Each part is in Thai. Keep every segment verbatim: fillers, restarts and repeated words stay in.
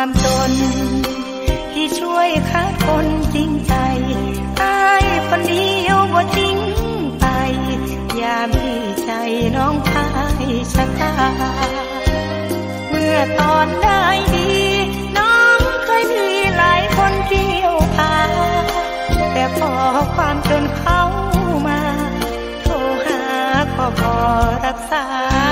ความจนที่ช่วยคัดคนจริงใจอายคนเดียวบ่ทิ้งไปยามที่ใจน้องพายชะตาเมื่อตอนได้ดีน้องเคยมีหลายคนเกี่ยวพาแต่พอความจนเข้ามาโทรหาก็บ่รักษา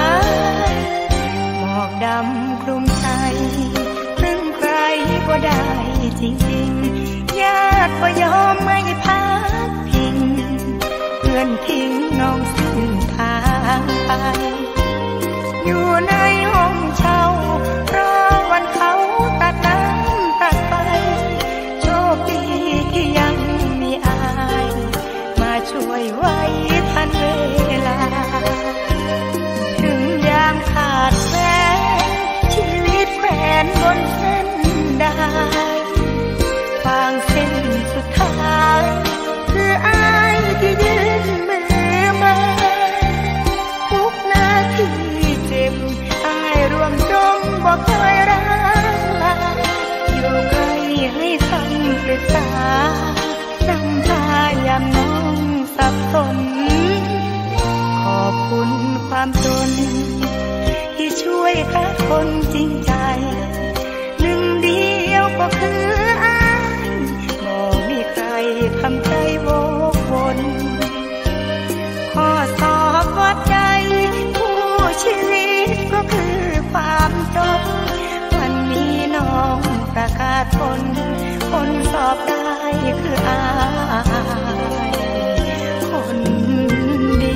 หมอกดำคลุมใจพึ่งใครก็ได้จริงๆญาติก็ยอมไม่พักพิงเพื่อนทิ้งน้องสิ้นทางไปอยู่ในห้องเช่ารอวันเขาตัดน้ำตัดไฟโชคดีที่ยังมีอายมาช่วยไว้ทันเวลาถึงยามขาดแสงชีวิตแขวนบนเส้นได้ฟางเส้นสุดท้ายคืออายที่ยืนมือมาทุกนาทีเจ็บอายร่วมจมบอกเคยรักลาอยู่ใกล้ให้คำปรึกษานำพายามน้องสับสนขอบคุณความจนที่ช่วยคัดคนจริงใจหนึ่งเดียวก็คืออายบ่มีใครทำใจโวกวนข้อสอบวัดใจผู้ชีวิตก็คือความจนวันนี้น้องประกาศผลคนสอบได้คืออายคนดี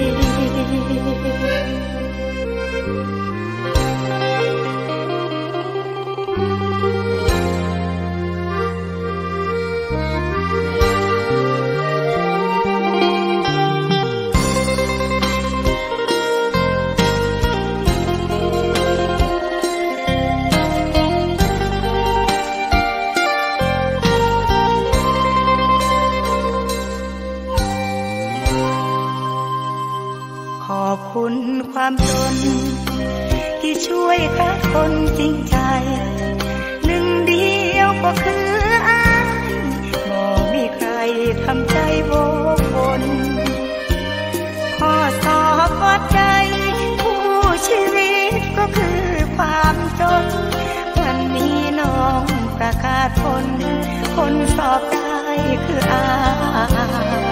ขอบคุณความจนที่ช่วยคัดคนจริงใจหนึ่งเดียวก็คืออายบ่มีใครทำใจโวกวนข้อสอบวัดใจผู้ชีวิตก็คือความจนวันนี้น้องประกาศผลคนสอบได้คืออาย